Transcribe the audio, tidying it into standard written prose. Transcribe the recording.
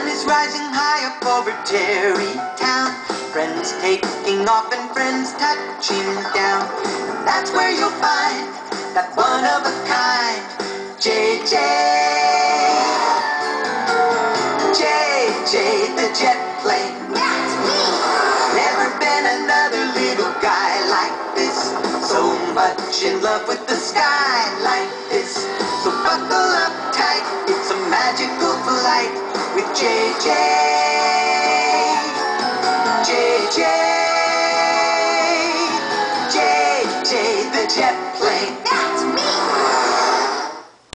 sun is rising high up over Terrytown. Friends taking off and friends touching down. And that's where you'll find that one of a kind JJ. JJ the jet plane. That's me! Never been another little guy like this. So much in love with the sky like this. So buckle up tight, it's a magical flight with JJ.